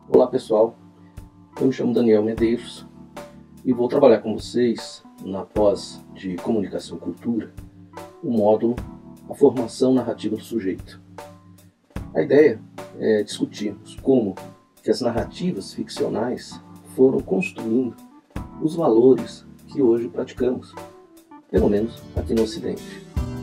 Olá pessoal, eu me chamo Daniel Medeiros e vou trabalhar com vocês na pós de Comunicação e Cultura o módulo A Formação Narrativa do Sujeito. A ideia é discutirmos como que as narrativas ficcionais foram construindo os valores que hoje praticamos, pelo menos aqui no Ocidente.